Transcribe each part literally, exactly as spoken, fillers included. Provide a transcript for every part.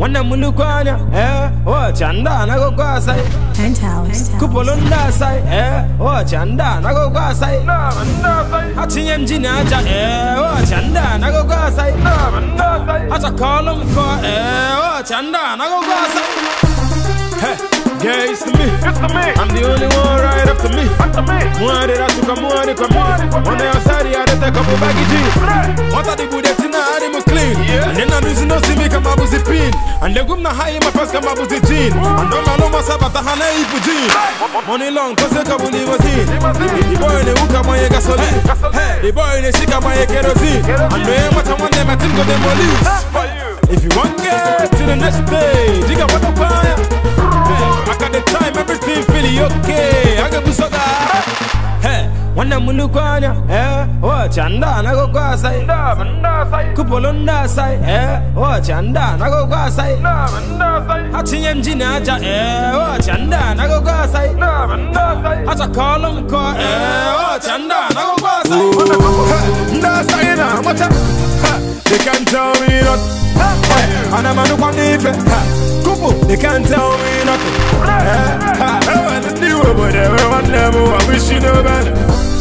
Wana mulukwanya, eh, oh chanda na go kwa sai. Penthouse. Kupolunda sai, eh, oh chanda na go kwa sai. Hati mjini aja, eh, oh chanda na go kwa sai. Hata kolum ko, eh, oh chanda na go kwa sai. Hey, yeah, it's to me. It's to me. I'm the only one right up to me. Up to me. Moi de la suka, moi de comme on est en salle, y'a des tech up au baggy. What are the good at in the clean? And then I'm using no simi come up with the pin. And the gum na high my first come up with the jean. And don't know my sabata hana ipu jean. Money long, cause they come with limousine. The boy in the hookah, my gasoline. Hey, the boy in the shika, my kerosene. And the what I want them, I think of them all use. If you want to get to the next stage, you got what to buy. I got the time, everything feeling okay. I got to suck. Hey, wana mulukwanya, eh, oh chanda na go kwa sai. Kupolunda sai, eh, oh chanda na go kwa sai. Hati mjini aja, eh, oh chanda na go kwa sai. Hata kolum ko, eh, oh chanda na go kwa sai. Nda sai na wata. They can't tell me nothing. And I'm on one day. They can't tell me nothing. I want to do about it. I want them who I wish you know better.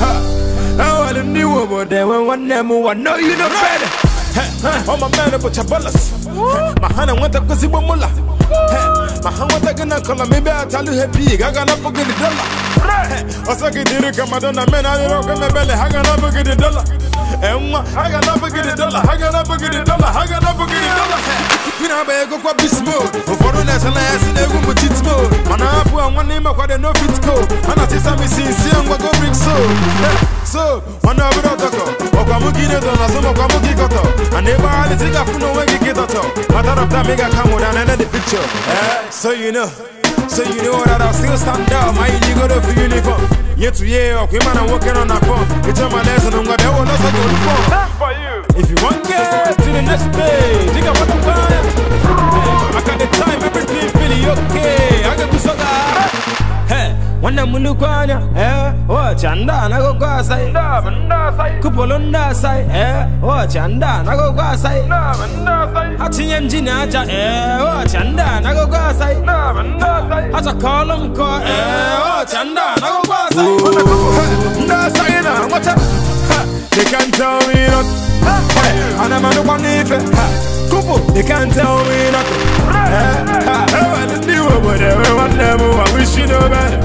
I want to do about it. I want them who I know you know better. Oh my man, but your ballas. My hand went up because he won't mulla. My hand went again and call maybe I'll tell you happy. I got up for the dollar. I saw it didn't come. I don't know, man. I don't come belly. I got up for the dollar. I got up for the dollar. I got up for the dollar. I got up for the dollar. You know, I go for this mode. For the national ass in the room with its mode. Man, I have one name of what I know fits go. And I see some sincere and what go bring so. So, one of the other. Okamuki don't know some Okamuki got up. And they buy the thing of no way you get out. Matter of time, make a come down and the picture. So, you know. So you know that I'll still stand up. My illegal for uniform. Yet to year, okay, man, I'm working on that phone. It's on my lesson, I'm gonna go that's a good phone. That's for you. If you want to get to the next page, you got what to buy. I got the time, everything feeling okay. I got to suck that. Hey, wana mulukwanya, eh, oh chanda na go kwa sai. Kupolunda sai, eh, oh chanda na go kwa sai. Hati mjini aja, eh, oh chanda na go kwa sai. Hata kolum ko, eh, oh chanda na go kwa sai. Nda sai na wata. They can't tell me nothing. And I'm on one day. They can't tell me nothing. I want to do about it. I want them who I wish you know better.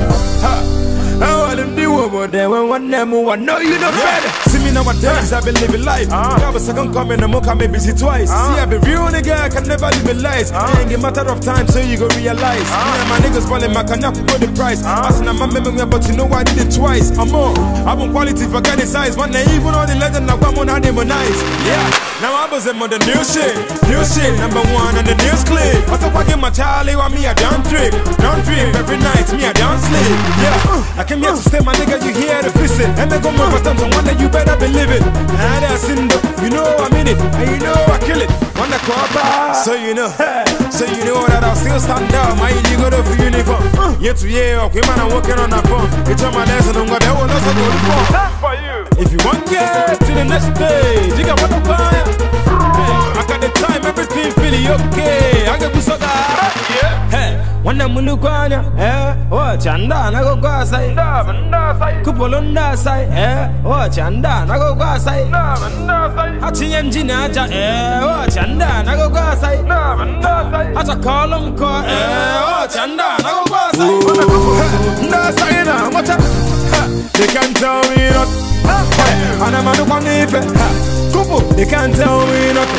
I want to do about it. I want them who I know you know better. See me nowadays, I've been living life. I have a second coming, I'm gonna busy twice. See, I've been real nigga, I can never live a lies. Ain't a matter of time, so you go realize. Me and my niggas falling my cognac for the price. I said I'm a memory, but you know I did it twice. I'm more, I'm on quality for kind of size. One day, even on the legend, like I'm on how they nice. Yeah, now I was in on the new shit, new shit, number one on the news clip. I thought I get my Charlie, want me a down trip, down trip every night, me a down sleep. Yeah, I came here to stay, my nigga, you here to visit. And they go more times on one day, you better believe it. And I seen the, you know I'm in it, and you know I kill it. On the car, so you know, so you know that I'll still stand up. My illegal for uniform. Yet to year, okay, man, I'm working on that phone. It's on my lesson, I'm gonna go that's a good phone. That's for you. If you want to get to the next stage, you got what to buy. I got the time, everything feeling okay. I got to suck that. Hey, wana mulukwanya, eh, oh chanda na go kwa sai. Kupolunda sai, eh, oh chanda na go kwa sai. Hati mjini aja, eh, oh chanda na go kwa sai. Hata kolum ko, eh, oh chanda na go kwa sai. Nda sai na wata. They can't tell me nothing. And I'm on one day. They can't tell me nothing.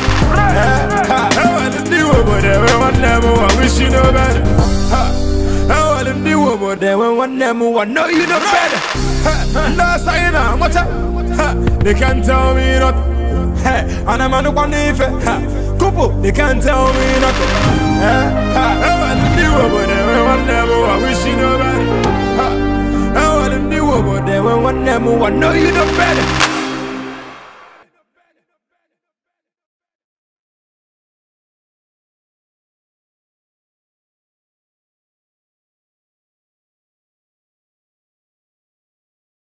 I want to do about it. I want them who I wish you know better. I want to do about it. I want them who I know you know better. Nda sai na wata. They can't tell me nothing. And I'm on one day. They can't tell me nothing. I want to do about it. I want them who I wish you know better. I want to do about it. I want them who I know you know better.